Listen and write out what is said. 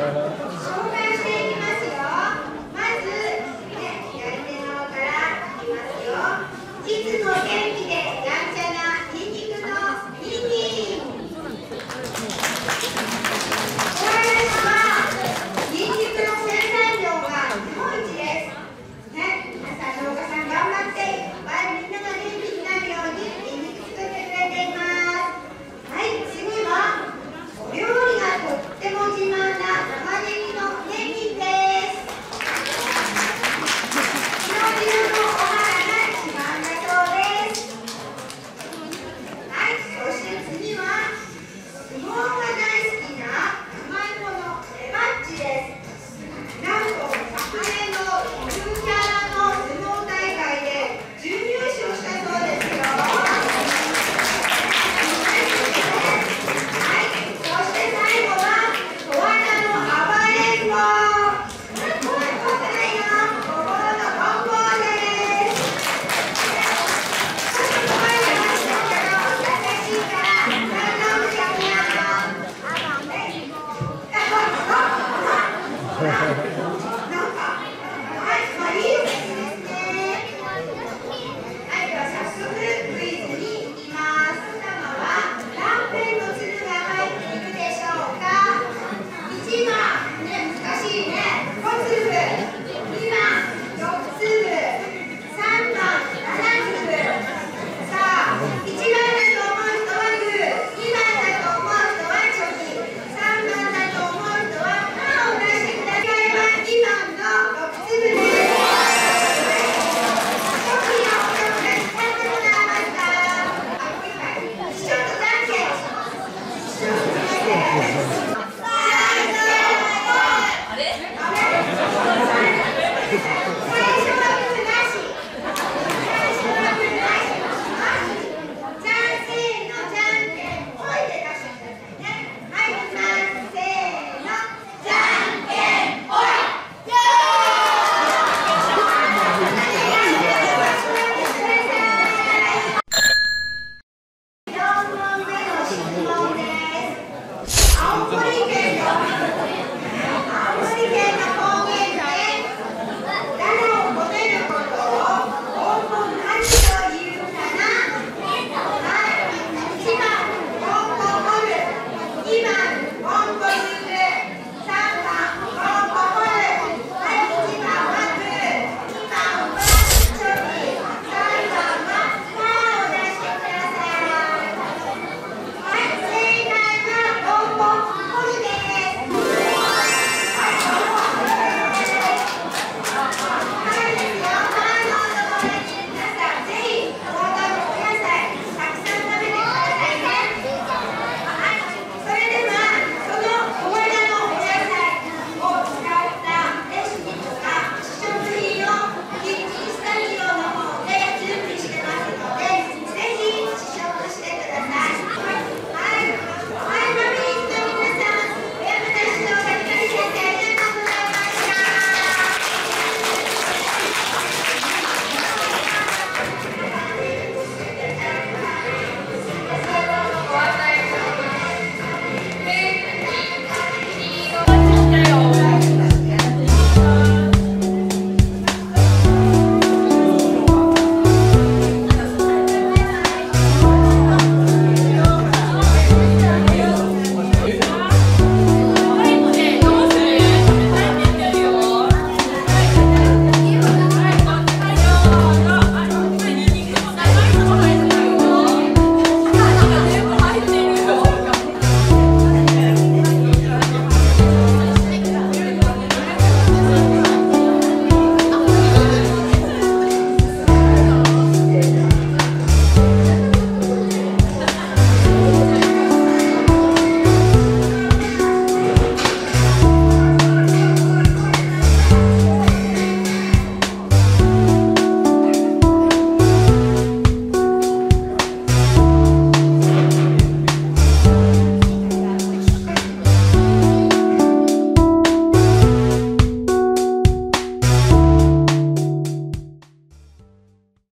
していきますよ。まず、左手の方からいきますよ。いつも元気でやんちゃなニンニクのニンニン。小林はニンニクの生産量が日本一です。皆さん農家さん頑張っていっぱいみんなが元気になるようにニンニク作ってくれています。はい、次はお料理がとっても自慢な玉ねぎのねぎです。白色のお花が自慢だそうです。はい、そして次は相撲が大好きな甘いものレバッジです。なんと昨年のゆるキャラの相撲大会で準優勝したそうですよ。